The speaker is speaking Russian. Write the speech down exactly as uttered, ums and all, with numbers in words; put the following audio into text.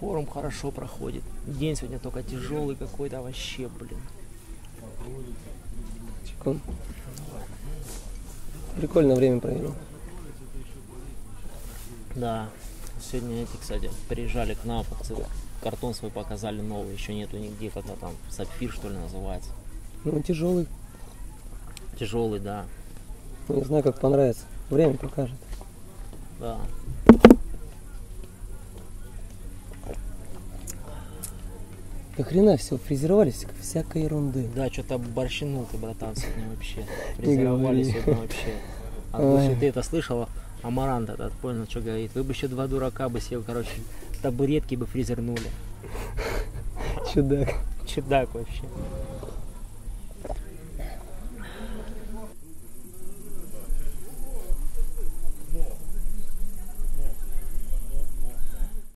форум хорошо проходит. День сегодня только тяжелый какой-то вообще, блин. Чекон. Прикольно время провели. Да. Сегодня эти, кстати, приезжали к нам, картон свой показали новый, еще нету нигде, как-то там сапфир, что ли, называется. Ну, тяжелый. Тяжелый, да. Не знаю, как понравится. Время покажет. Да. До хрена все, фрезеровались всякой ерунды. Да, что-то борщинул ты, братан, сегодня вообще. Фрезеровали сегодня вообще. А если ты это слышала, Амарант этот, понял, что говорит. Вы бы еще два дурака бы сел, короче, табуретки бы фрезернули. Чудак. Чудак вообще.